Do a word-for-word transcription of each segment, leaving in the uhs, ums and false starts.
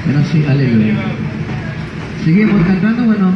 Pero sí, alegre. Seguimos cantando, bueno.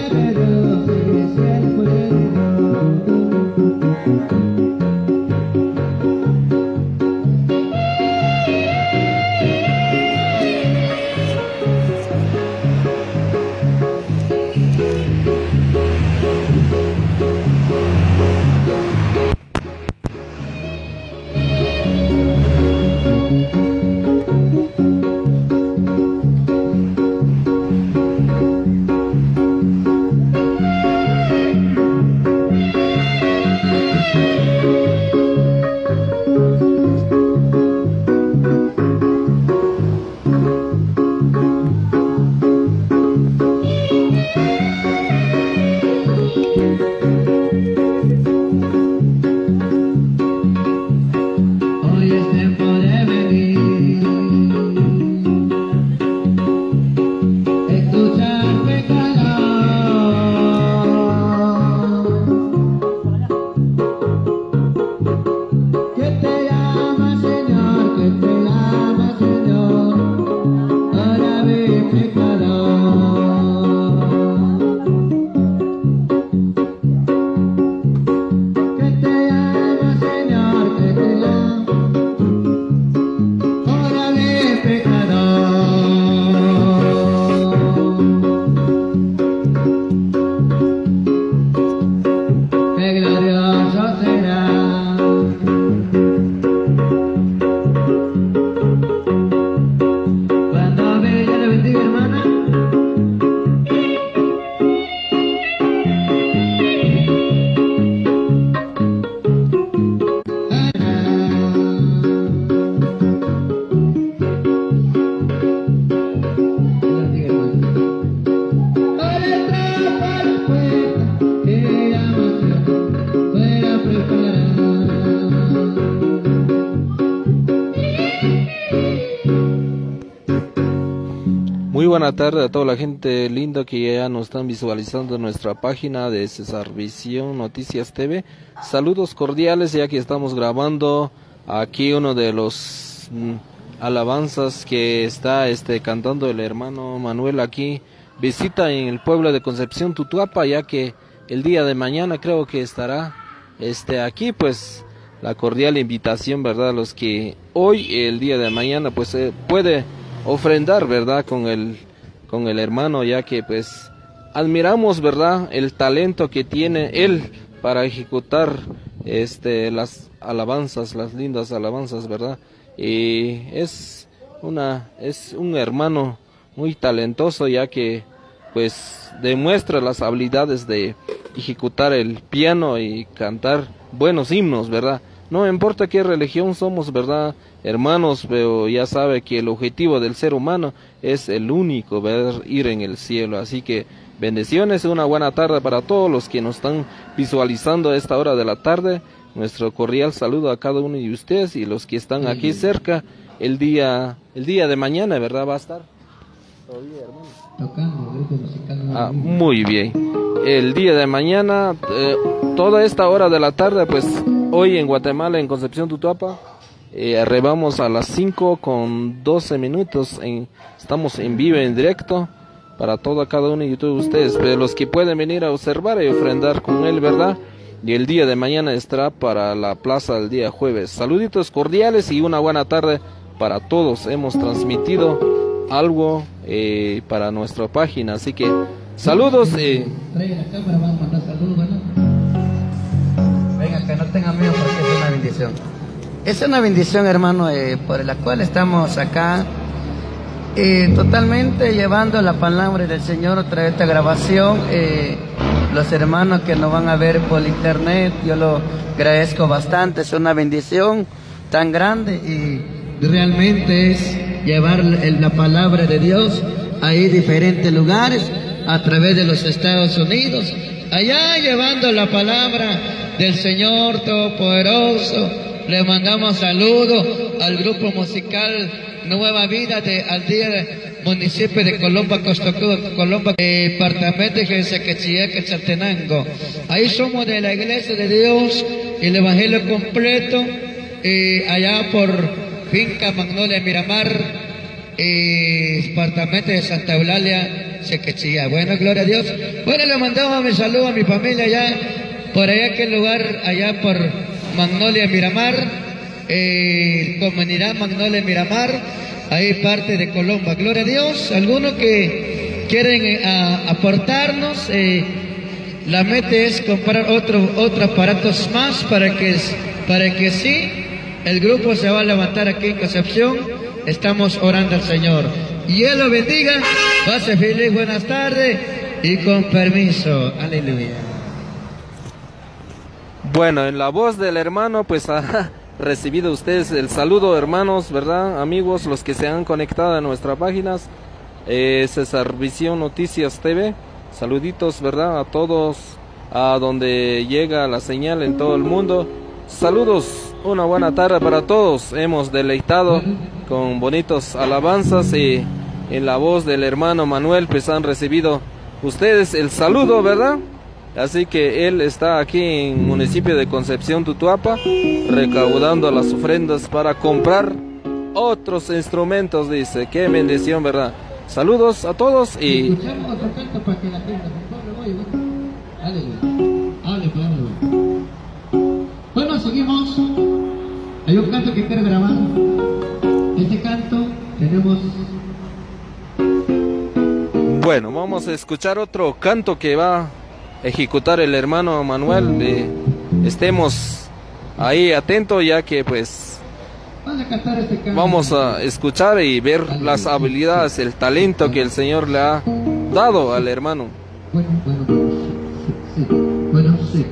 de Dios es el poder. Muy buena tarde a toda la gente linda que ya nos están visualizando en nuestra página de Cesar Visión Noticias T V. Saludos cordiales, ya que estamos grabando aquí uno de los mm, alabanzas que está este cantando el hermano Manuel aquí. Visita en el pueblo de Concepción Tutuapa, ya que el día de mañana creo que estará este aquí, pues la cordial invitación, ¿verdad? Los que hoy, el día de mañana, pues eh, puede ofrendar, ¿verdad? Con el, con el hermano, ya que pues admiramos, ¿verdad? El talento que tiene él para ejecutar este las alabanzas, las lindas alabanzas, ¿verdad? Y es una, es un hermano muy talentoso, ya que pues demuestra las habilidades de ejecutar el piano y cantar buenos himnos, ¿verdad? No importa qué religión somos, ¿verdad? Hermanos, pero ya sabe que el objetivo del ser humano es el único, ver ir en el cielo. Así que bendiciones, una buena tarde para todos los que nos están visualizando a esta hora de la tarde. Nuestro cordial saludo a cada uno de ustedes y los que están aquí cerca el día, el día de mañana, ¿verdad? Va a estar todavía, hermano. Tocando, grupo musical. Ah, muy bien. El día de mañana, eh, toda esta hora de la tarde, pues hoy en Guatemala, en Concepción Tutuapa, eh, arribamos a las cinco con doce minutos. En, estamos en vivo, en directo, para toda cada uno de todos ustedes. Pero los que pueden venir a observar y ofrendar con él, ¿verdad? Y el día de mañana estará para la plaza el día jueves. Saluditos cordiales y una buena tarde para todos. Hemos transmitido algo eh, para nuestra página, así que saludos. Eh. Traiga la cámara, vamos a mandar saludos, ¿verdad? Venga, que no tengan miedo porque es una bendición. Es una bendición, hermano, eh, por la cual estamos acá eh, totalmente llevando la palabra del Señor a través de esta grabación. Eh, los hermanos que nos van a ver por internet, yo lo agradezco bastante, es una bendición tan grande y realmente es llevar la palabra de Dios a diferentes lugares a través de los Estados Unidos, allá llevando la palabra del Señor Todopoderoso. Le mandamos saludos al grupo musical Nueva Vida de Aldea, municipio de Colomba, Costocuba, Colomba, departamento de Jesequechiaque, Chaltenango. Ahí somos de la Iglesia de Dios, el Evangelio completo, eh, allá por Finca Magnolia Miramar, eh, departamento de Santa Eulalia, Chequechilla. Bueno, gloria a Dios. Bueno, le mandamos mi saludo a mi familia allá, por allá, aquel lugar, allá por Magnolia Miramar, eh, comunidad Magnolia Miramar, ahí parte de Colomba. Gloria a Dios. Algunos que quieren eh, a, aportarnos, eh, la meta es comprar otro, otro aparatos más para que, para que sí, el grupo se va a levantar aquí en Concepción. Estamos orando al Señor. Y Él lo bendiga. Pase feliz, buenas tardes y con permiso. Aleluya. Bueno, en la voz del hermano, pues ha recibido ustedes el saludo, hermanos, ¿verdad? Amigos, los que se han conectado a nuestras páginas, eh, Cesar Visión Noticias T V. Saluditos, ¿verdad? A todos, a donde llega la señal en todo el mundo. Saludos, una buena tarde para todos. Hemos deleitado con bonitos alabanzas y en la voz del hermano Manuel pues han recibido ustedes el saludo, ¿verdad? Así que él está aquí en municipio de Concepción, Tutuapa, recaudando las ofrendas para comprar otros instrumentos, dice. Qué bendición, ¿verdad? Saludos a todos y... Escuchamos otro canto para que la gente se Bueno, seguimos. Hay un canto que quiero grabar. Este canto tenemos... Bueno, vamos a escuchar otro canto que va a ejecutar el hermano Manuel. Eh, estemos ahí atentos, ya que pues vamos a escuchar y ver las habilidades, el talento que el Señor le ha dado al hermano. Bueno, bueno, sí, bueno, sí.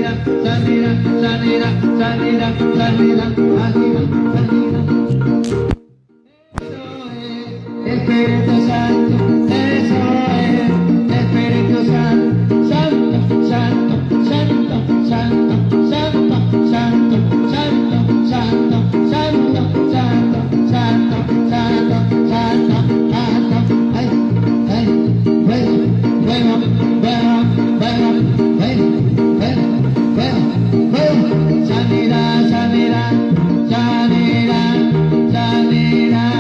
sanidad, sanidad, sanidad, sanidad, sanidad, sanidad. Espíritu Santo, eso es, Espíritu Santo, Santo, Santo, Santo, Santo, Santo, Santo, Santo, Santo, Santo, Santo, Santo, Santo, Santo, Santo, ay, ay, bueno, bueno, bueno, bueno, bueno, bueno, bueno, bueno, sanidad, sanidad, sanidad, sanidad.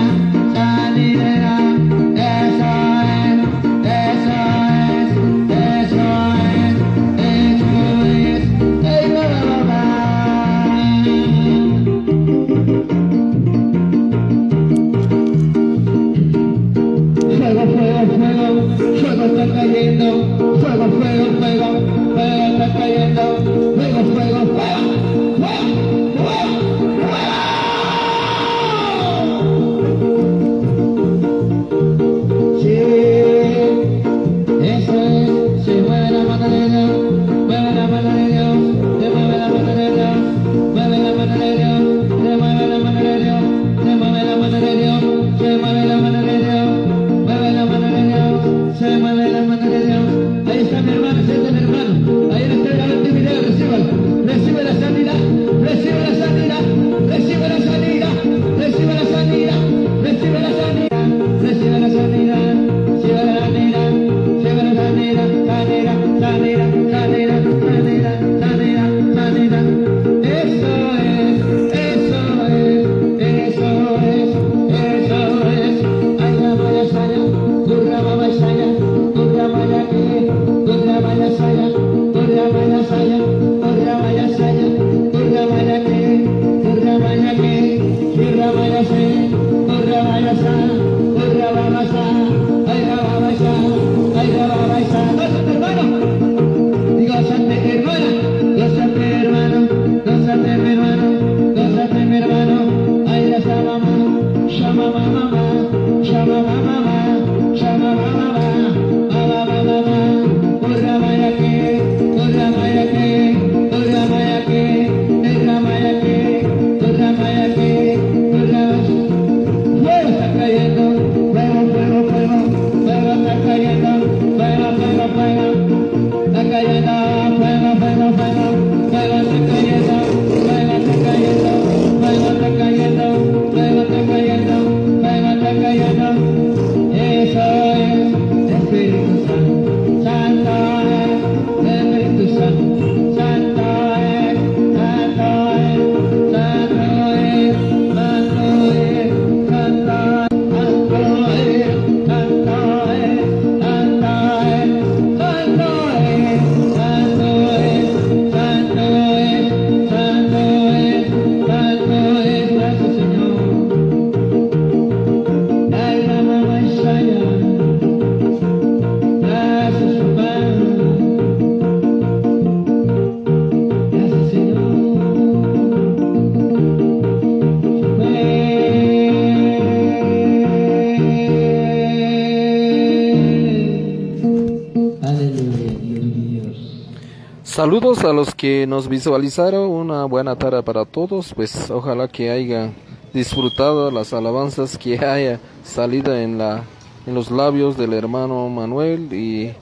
Saludos a los que nos visualizaron, una buena tarde para todos, pues ojalá que hayan disfrutado las alabanzas que haya salido en la en los labios del hermano Manuel y,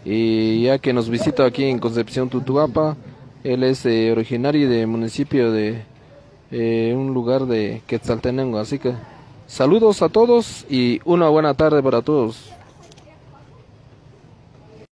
y ya que nos visita aquí en Concepción Tutuapa, él es eh, originario del municipio de eh, un lugar de Quetzaltenango, así que saludos a todos y una buena tarde para todos.